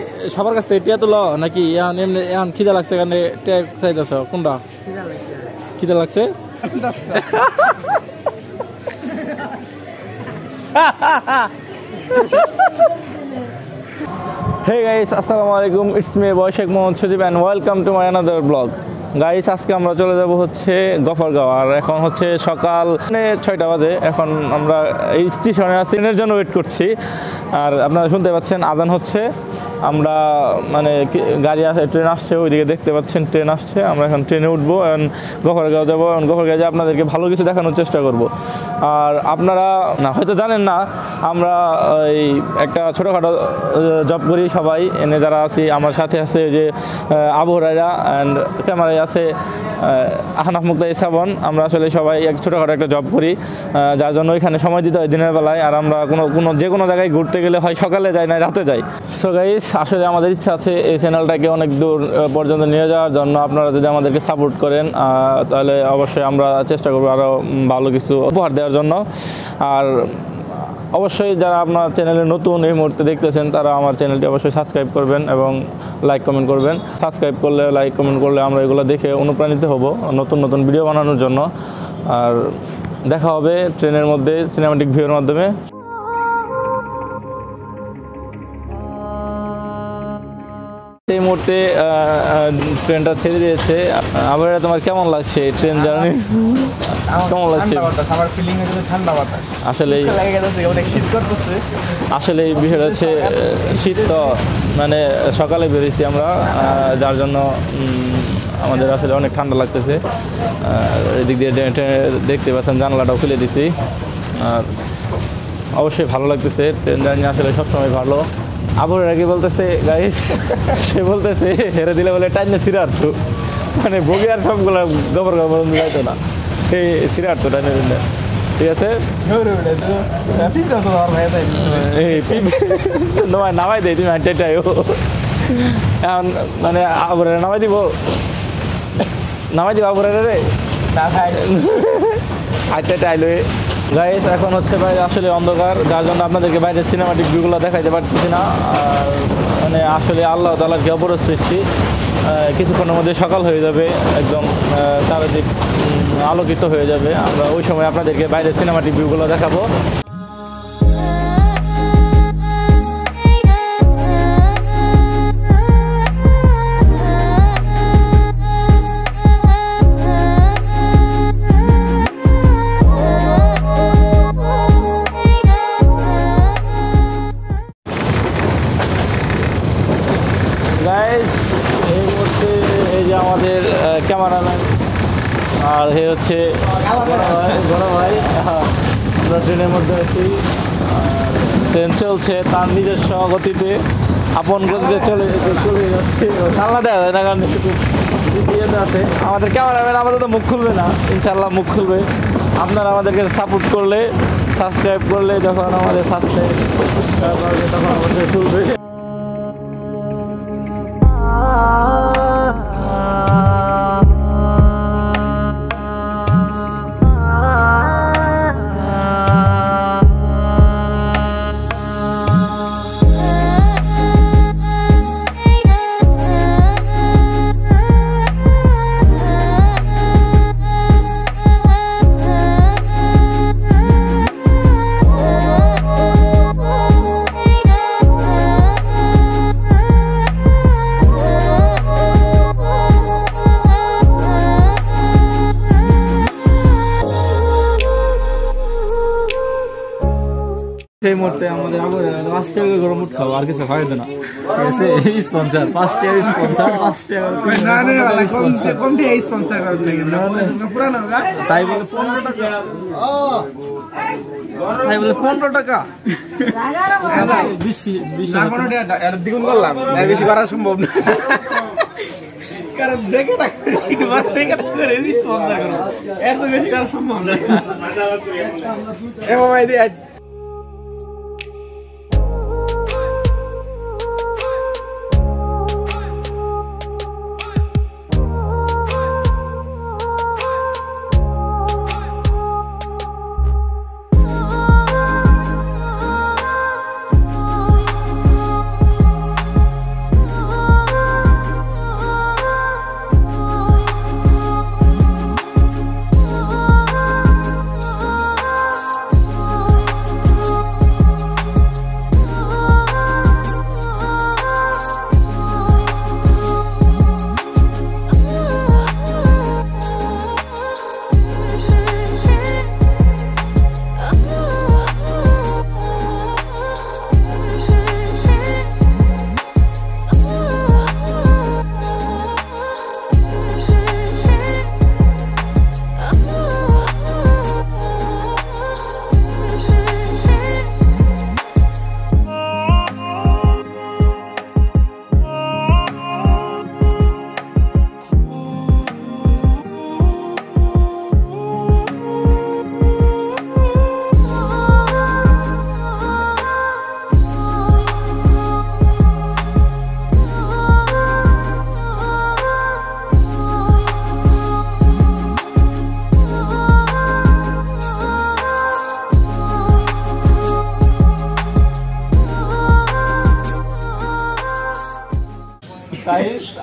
সবার কাছ থেকে টিয়া তো ল নাকি এমনি এখন খিদা লাগছে কারণে টিয়া চাইতেছ কোনটা খিদা লাগছে Hey guys, assalamualaikum. It's me Boyshek Mohammad Shujib and welcome to my another vlog. Guys আজকে আমরা চলে যাব হচ্ছে গফরগাঁও আর এখন হচ্ছে সকাল 6টা বাজে এখন আমরা এই স্টেশনে আছি ট্রেনের জন্য ওয়েট করছি আর আপনারা শুনতে পাচ্ছেন আজান হচ্ছে আমরা মানে গাড়ি আসে ট্রেন আসছে ওইদিকে দেখতে পাচ্ছেন ট্রেন আসছে আমরা এখন ট্রেনে উঠবো এবং গফরগাঁও যাবো এবং গফরগাঁও যে আপনাদেরকে ভালো কিছু দেখানোর চেষ্টা করব আর আপনারা না হয়তো জানেন না আমরা এই একটা ছোটোখাটো জব করি সবাই এনে যারা আছি আমার সাথে আছে যে আবু রায়রা অ্যান্ড ক্যামেরায় আছে আহনাফ মুক্তাদির শ্রাবণ আমরা আসলে সবাই এক ছোটোখাটো একটা জব করি যার জন্য ওইখানে সময় দিতে হয় দিনের বেলায় আর আমরা যে কোনো জায়গায় ঘুরতে গেলে হয় সকালে যাই না রাতে যাই সো গাইস আসলে আমাদের ইচ্ছা আছে এই চ্যানেলটাকে অনেক দূর পর্যন্ত নিয়ে যাওয়ার জন্য আপনারা যদি আমাদেরকে সাপোর্ট করেন তাহলে অবশ্যই আমরা চেষ্টা করবো আরও ভালো কিছু উপহার দেওয়ার জন্য আর অবশ্যই যারা আপনার চ্যানেলে নতুন এই মুহূর্তে দেখতেছেন তারা আমার চ্যানেলটি অবশ্যই সাবস্ক্রাইব করবেন এবং লাইক কমেন্ট করবেন সাবস্ক্রাইব করলে লাইক কমেন্ট করলে আমরা এগুলো দেখে অনুপ্রাণিত হব নতুন নতুন ভিডিও বানানোর জন্য আর দেখা হবে ট্রেনের মধ্যে সিনেমাটিক ভিউর মাধ্যমে এই মুহূর্তে ট্রেনটা ছেড়ে দিয়েছে আবার তোমার কেমন লাগছে ট্রেন জার্নি কেমন লাগছে আমার ফিলিং হচ্ছে ঠান্ডা বাতাস আসলে অনেক শীত করতেছে আসলে এই বিষয়টা হচ্ছে শীত তো মানে সকালে বেরিয়েছি আমরা যার জন্য আমাদের আসলে অনেক ঠান্ডা লাগতেছে এদিক দিয়ে দেখতে পাচ্ছেন জানলাটাও খুলে দিছি আর অবশ্যই ভালো লাগতেছে ট্রেন জার্নি আসলে সবসময় ভালো আবুর আগে বলতেছে গাইস সে বলতেছে হেরে দিলে বলে টাইনে সিরার্থ মানে বগি আর সবগুলো গফরগাঁও পর্যন্ত যাইতো না এই সিরার্থ টাইনে দিলে ঠিক আছে নামাই দেয় তুমি হাঁটাইটাই এখন মানে আবুরে নামাই দিব আবুরে রে হাঁটাইটা আইলো গাইস এখন হচ্ছে ভাই আসলে অন্ধকার যার জন্য আপনাদেরকে বাইরে সিনেমাটিক ভিউগুলো দেখাইতে পারতেছি না আর মানে আসলে আল্লাহ তাআলার কি অপরূপ সৃষ্টি কিছুক্ষণের মধ্যে সকাল হয়ে যাবে একদম চারিদিক আলোকিত হয়ে যাবে আমরা ওই সময় আপনাদেরকে বাইরে সিনেমাটিক ভিউগুলো দেখাবো এই মুহূর্তে এই যে আমাদের ক্যামেরাম্যান আর এ হচ্ছে বড় ভাই আমরা ট্রেনের মধ্যে আছি ট্রেন চলছে তার নিজস্ব গতিতে আপন গতিতে চলে যাচ্ছে জানলা দেওয়া যায় না কারণ ইয়েতে আছে আমাদের ক্যামেরাম্যান আমাদের তো মুখ খুলবে না ইনশাল্লাহ মুখ খুলবে আপনারা আমাদেরকে সাপোর্ট করলে সাবস্ক্রাইব করলে যখন আমাদের সাবস্ক্রাইব করবে তখন আমাদের খুলবে এই মুহূর্তে আমাদের আবার 5 টাকা গরম উঠ খাওয়া আর কিছু খাওয়াই না ঠিক আছে এই স্পন্সর 5 টাকা স্পন্সর 5 টাকা না কোন দিয়ে স্পন্সর করতে না পুরানো তাই বলে 15 টাকা তাই বলে 15 টাকা 20 টাকা এর দ্বিগুণ করলাম এর বেশি করা সম্ভব না কারণ জায়গাটা একটু বাড়তে টাকা করে স্পন্সর করো এর তো বেশি করা সম্ভব না এমন আইডিয়া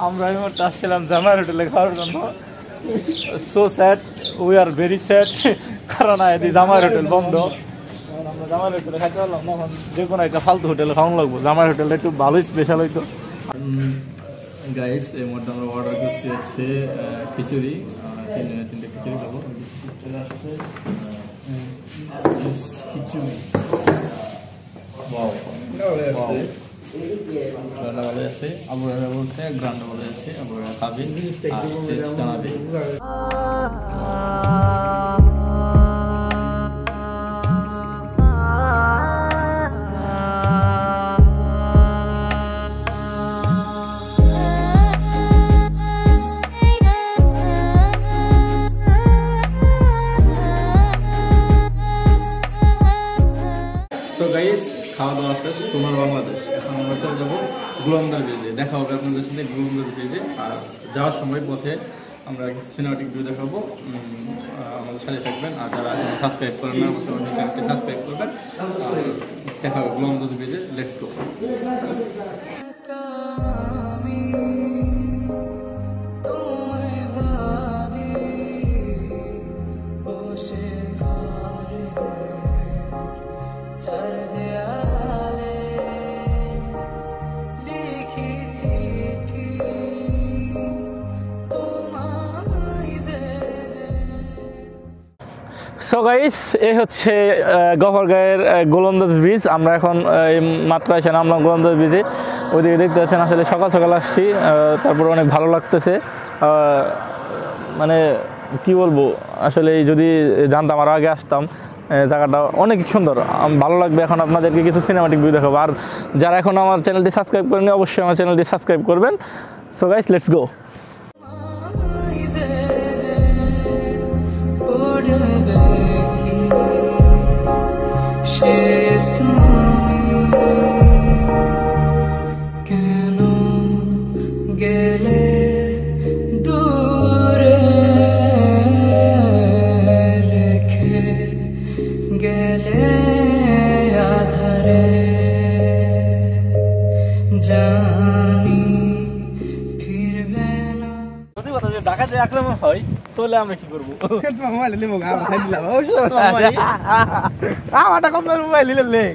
আমরা এই মুহূর্তে আসছিলাম জামাইয়ের হোটেলে খাওয়ার জন্য। So sad, we are very sad, কারণ এই জামাইয়ের হোটেল বন্ধ। আমরা জামাইয়ের হোটেলে খাইতে পারলাম না, এখন যে কোনো একটা ফালতু হোটেলে খাওয়ানো লাগবো। জামাইয়ের হোটেলটা একটু ভালোই স্পেশাল হইতো। গাইস, এই মুহূর্তে আমরা অর্ডার করছি হচ্ছে খিচুড়ি, তিনটে খিচুড়ি খাবো। খিচুড়ি ভালো আছে, আবুরা বলছে গ্রান্ড ভালো আছে, আবুরা খাবে জানাবে। সো গাইস, খাওয়া দাওয়া শেষ, তোমার বাংলাদেশ। এখন আমরা চলে যাবো গুলন্দাজ ব্রিজে। দেখা হবে আপনাদের সাথে গুলন্দাজ ব্রিজে। আর যাওয়ার সময় পথে আমরা সিনেমাটিক ভিউ দেখাবো। আমাদের সাথে থাকবেন। আর যারা এখনো সাবস্ক্রাইব করেন না, অবশ্যই চ্যানেলটি সাবস্ক্রাইব করবেন। দেখা হবে গুলন্দাজ ব্রিজে। Let's go. সো গাইস, এই হচ্ছে গফরগাঁয়ের গোলন্দাজ ব্রিজ। আমরা এখন মাত্র এসে নামলাম গোলন্দাজ ব্রিজে। ওইদিকে দেখতে পাচ্ছেন, আসলে সকাল সকাল আসছি, তারপর অনেক ভালো লাগতেছে। মানে কি বলবো, আসলে যদি জানতাম আরও আগে আসতাম, জায়গাটা অনেক সুন্দর, ভালো লাগবে। এখন আপনাদেরকে কিছু সিনেমাটিক ভিউ দেখাবো। আর যারা এখন আমার চ্যানেলটি সাবস্ক্রাইব করেনি, অবশ্যই আমার চ্যানেলটি সাবস্ক্রাইব করবেন। So guys, let's go. ঢাকাতে আক্রমণ হয়, তাহলে আমরা কি করবো? মোবাইল নিলে লেগ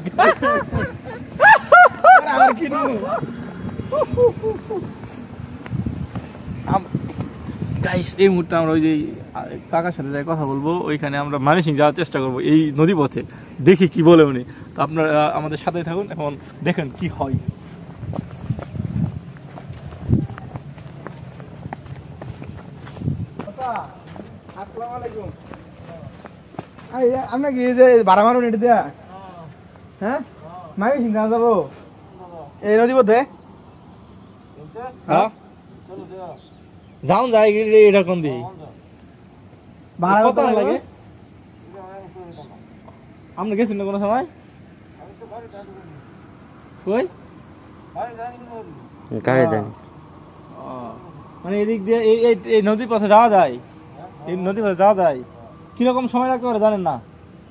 গাইস, এই মুহূর্তে আমরা ওই যে কাকার সাথে যাই কথা বলবো। ওইখানে আমরা ময়মনসিংহ যাওয়ার চেষ্টা করবো এই নদী পথে। দেখি কি বলে উনি। তো আপনারা আমাদের সাথে থাকুন, এখন দেখেন কি হয়। আমরা কি যে ভাড়া মারুন এটা দেয়া? হ্যাঁ, ময়মনসিংহ যাবো এই নদী পথে। যাও যাই এটা কোন দিকে? ভাড়া কত লাগে? আমরা গেছি না কোনো সময়? কই গাড়ি দেন। মানে এদিক দিয়ে এই নদীর পথে যাওয়া যায়? এই নদীর পথে যাওয়া যায়? কিরকম সময় লাগতে পারে জানেন না?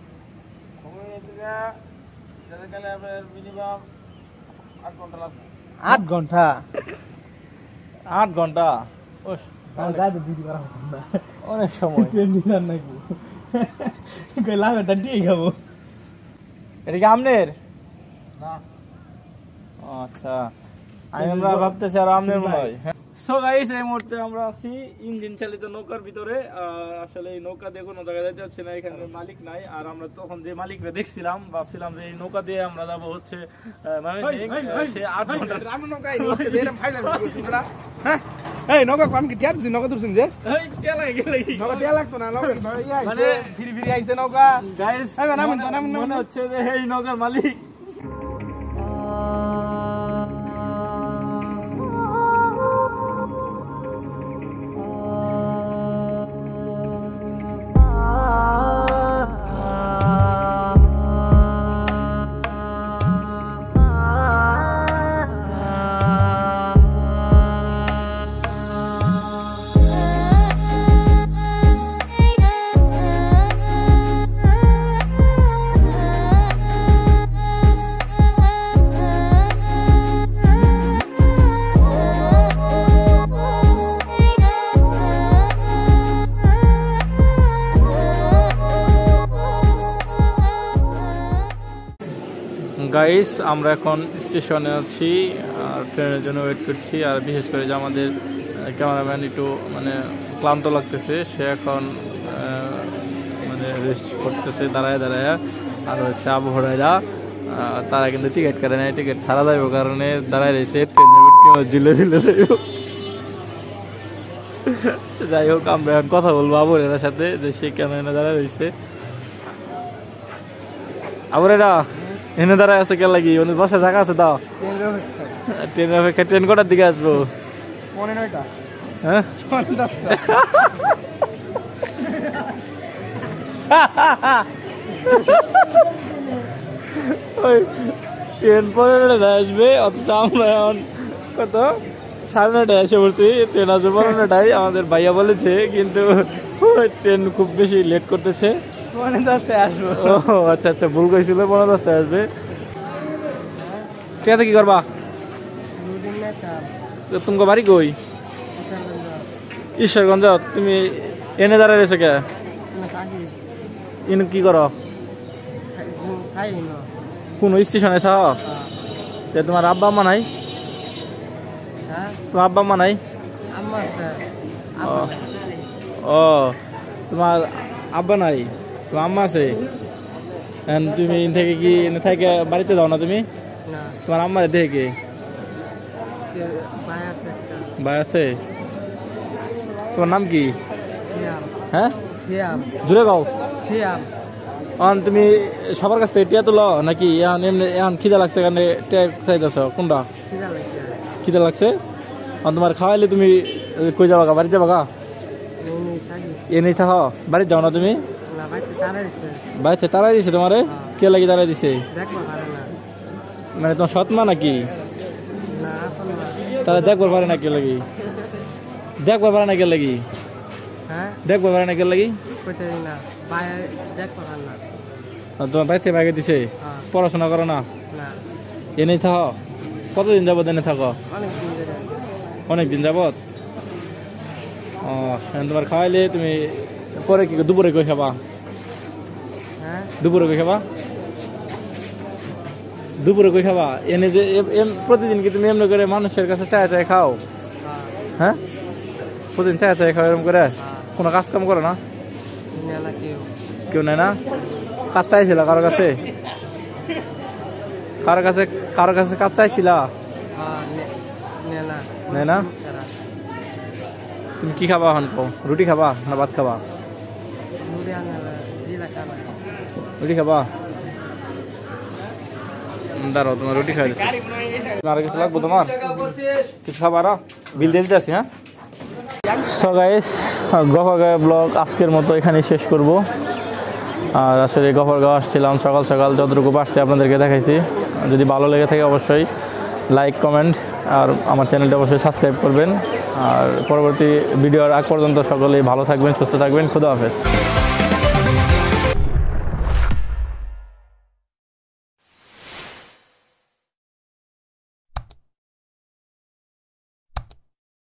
8 ঘন্টা। 8 ঘন্টা অনেক সময়। এটা কি আমনের? আচ্ছা, আমরা ভাবতেছি আর আমনের মনে হয়। সো গাইস, এই মুহূর্তে আমরা আছি ইঞ্জিন চালিত নৌকার ভিতরে। আসলে এই নৌকা দিয়ে কোনো জায়গায় যেতে হচ্ছে না, এখানে মালিক নাই। আর আমরা তখন যে মালিকরা দেখছিলাম, ভাবছিলাম যে এই নৌকা দিয়ে আমরা যাবো হচ্ছে ময়মনসিংহ। সে 8 ঘন্টা এই নৌকা কোন কি টিয়া দিছিস? নৌকা তুলছিস যে? এই টিয়া লাগে নৌকা টিয়া লাগতো না, নৌকা মানে ফিরি ফিরি আইছে নৌকা। গাইস, মনে হচ্ছে যে এই নৌকার মালিক। গাইস আমরা এখন স্টেশনে আছি আর ট্রেনের জন্য ওয়েট করছি। আর বিশেষ করে যে আমাদের ক্যামেরাম্যান একটু মানে ক্লান্ত লাগতেছে, সে এখন মানে রেস্ট করতেছে দাঁড়ায় দাঁড়ায়। আর হচ্ছে আবহাওয়ারা তারা কিন্তু টিকিট কাটে নাই, টিকিট ছাড়া যাইব কারণে দাঁড়ায় রয়েছে ট্রেনের ঝুলে ঝুলে যাইব। যাই হোক আমরা এখন কথা বলবো আবহাওয়ার সাথে যে সে কেন এনে দাঁড়ায় রয়েছে। আবহাওয়ারা এনে দাঁড়ায় আছে কে লাগি? অনেক বসা জায়গা আছে দাও। ট্রেনের অপেক্ষা। ট্রেন কটার দিকে আসবো? হ্যাঁ ট্রেন 15টায় আসবে, অথচ আমরা এখন কত 9:30 এসে পড়ছি। ট্রেন আসবে 15টায় আমাদের ভাইয়া বলেছে, কিন্তু ট্রেন খুব বেশি লেট করতেছে। 10টায় আসবো। ও আচ্ছা আচ্ছা, ভুল কইছিল, 10টায় আসবে। ট্রেনে কি করবা? তোমার বাড়ি কই? ঈশ্বরগঞ্জ। তুমি এনে দাঁড়ায় রয়েছে কে? এনে কি করো? কোন স্টেশনে থাকো? তোমার আব্বা আম্মা নাই? তোমার আব্বা আম্মা নাই? ও তোমার আব্বা নাই, তোমার আম্মা আছে। তুমি থেকে কি থেকে বাড়িতে যাও না তুমি? তোমার আম্মা দেখে ভাই আছে? তোমার নাম কি? হ্যাঁ জুড়ে গাও। তুমি সবার কাছ থেকে টিয়া তুলো নাকি এখন খিদা লাগছে কারণে টিয়া চাইতেছ? কোনটা খিদা লাগছে? তোমার খাওয়াইলে তুমি কই যাবা গা? বাড়ি যাবা গা? এনেই থাকো, বাড়ি যাও না তুমি? বাড়িতে তারাই দিছে তোমারে? কে লাগি তারাই দিছে? মানে তোমার সৎ মা নাকি? তারা দেখবার পারে না কে লাগি? দেখবার পারে না কে লাগি? দেখবার পারে না কে লাগি? তোমার বাড়িতে বাইকে দিছে? পড়াশোনা করো না? এনেই থাকো? কতদিন যাবত এনে থাকো? অনেকদিন যাবত। ও তোমার খাওয়াইলে তুমি পরে কি দুপুরে কই খাবা? দুপুরে কই খাবা? দুপুরে কই খাবা? এনে যে প্রতিদিন কি তুমি এমনি করে মানুষের কাছে চায় চায় খাও? হ্যাঁ প্রতিদিন চায় চায় খাও এরকম করে? কোনো কাজ কাম করো না? কেউ নেয় না? কাজ চাইছিল কারো কাছে? কারো কাছে কাজ চাইছিল? নেয় না? তুমি কি খাবা এখন? রুটি খাবা না ভাত খাবা? রুটি খাবা? দাঁড়াও তোমার রুটি খাই দিচ্ছি। আর কিছু লাগবো তোমার? কিছু খাবা না? বিল দিয়ে দিতে আসি। হ্যাঁ সো গাইস, গফরগাঁও ব্লগ আজকের মতো এখানেই শেষ করব। আর আসলে গফরগাঁও আসছিলাম সকাল সকাল, যতটুকু পারছি আপনাদেরকে দেখাইছি। যদি ভালো লেগে থাকে অবশ্যই লাইক কমেন্ট আর আমার চ্যানেলটা অবশ্যই সাবস্ক্রাইব করবেন। আর পরবর্তী ভিডিওর আগ পর্যন্ত সকলেই ভালো থাকবেন, সুস্থ থাকবেন। খুদা হাফেজ।